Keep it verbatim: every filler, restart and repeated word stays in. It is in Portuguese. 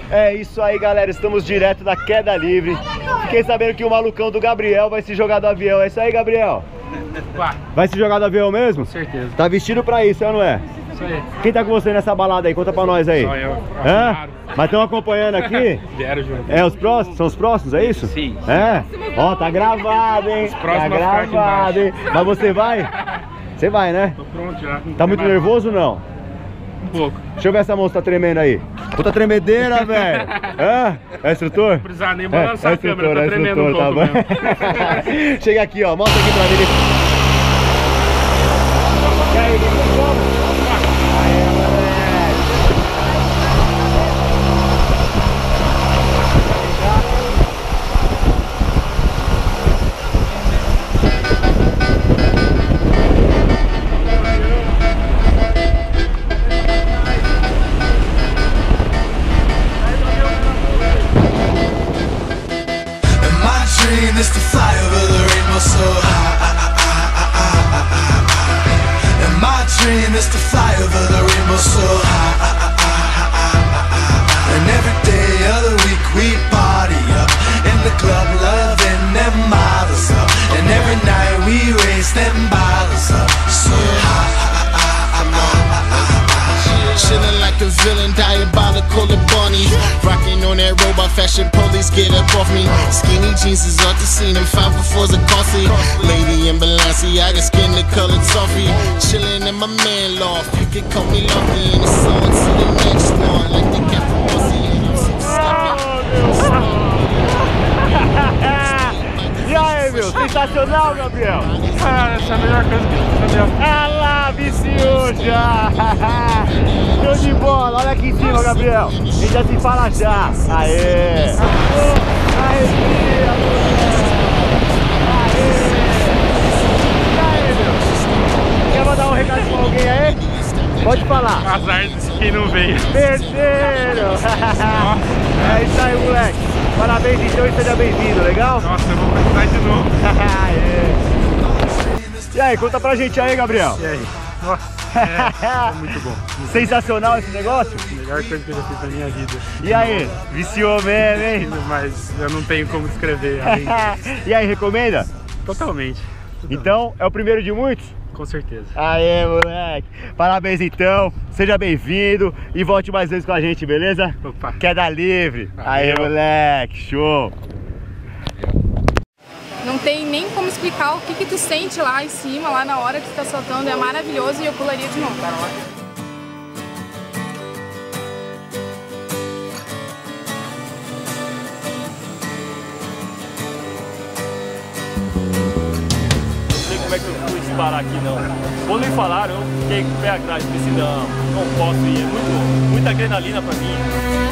É isso aí, galera, estamos direto da queda livre. Fiquei sabendo que o malucão do Gabriel vai se jogar do avião. É isso aí, Gabriel? Vai se jogar do avião mesmo? Com certeza. Tá vestido pra isso, é ou não é? Isso aí. Quem tá com você nessa balada aí? Conta pra nós aí. Só eu. Hã? Mas estão acompanhando aqui? Vieram junto. É, os próximos? São os próximos, é isso? Sim. É? Ó, tá gravado, hein? Tá próximos vão ficar aqui gravado, hein? Mas você vai? Você vai, né? Tô pronto já. Tá muito nervoso ou não? Um pouco. Deixa eu ver essa moça tá tremendo aí. Puta tremedeira, velho. É? É instrutor? Não precisa nem balançar é, é a câmera, tá é tremendo um tá pouco bom. Chega aqui, ó. Mostra aqui pra mim. E aí, vamos? Aí, moleque. Is to fly over the rainbow so high. And my dream is to fly over the rainbow so high. And every day of the week we party up in the club, loving them models up. And every night we raise them bottles up so high. Chillin' like a villain, diabolical and bunny. Rockin' on that robot fashion, police get up off me. Skinny jeans is off the scene, and five for fours are costly. Lady in Balenciaga, skin the color toffee. Chillin' in my man loft, you can call me Lucky. And it's on to the next one, like the cat from Bossy. E aí, meu? Sensacional, Gabriel? Ah, essa é a melhor coisa que eu fiz, Gabriel. Ah lá, viciou já! Show de bola! Olha aqui em cima, Gabriel! A gente já se fala já! Aê! Arrepia, Aê! E aí, meu? Quer mandar um recado pra alguém aí? Pode falar! Azar de quem não veio. Terceiro! É isso aí, moleque! Parabéns então e seja bem-vindo, legal? Nossa, eu vou precisar de novo. E aí, conta pra gente aí, Gabriel. E aí? Nossa, é, foi muito bom. Muito Sensacional esse negócio? bom. A melhor coisa que eu já fiz na minha vida. E aí, viciou mesmo, hein? Mas eu não tenho como descrever. E aí, recomenda? Totalmente. Totalmente. Então, é o primeiro de muitos? Com certeza. Aê, moleque. Parabéns então, seja bem-vindo e volte mais vezes com a gente, beleza? Opa. Queda livre. Valeu. Aê, moleque, show. Não tem nem como explicar o que que tu sente lá em cima, lá na hora que tu tá soltando, é maravilhoso e eu pularia de novo. Como é que eu fui disparar aqui não? Quando me falaram, eu fiquei com o pé atrás, pensei, não, não posso ir, é muito, muita adrenalina pra mim.